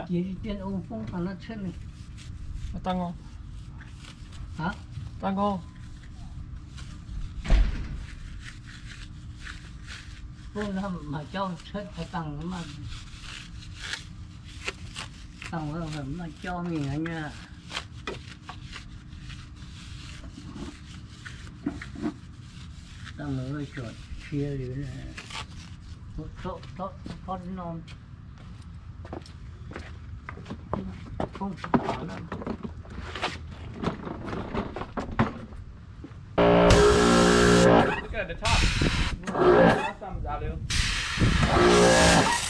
chỉ tiền ông phong thằng nó chết này tăng không hả tăng không tôi làm mà cho chết phải tăng mà tăng rồi mà cho mình anh nha tăng rồi chuột chia đi này tốt non không có đâu Look at the top. Some value.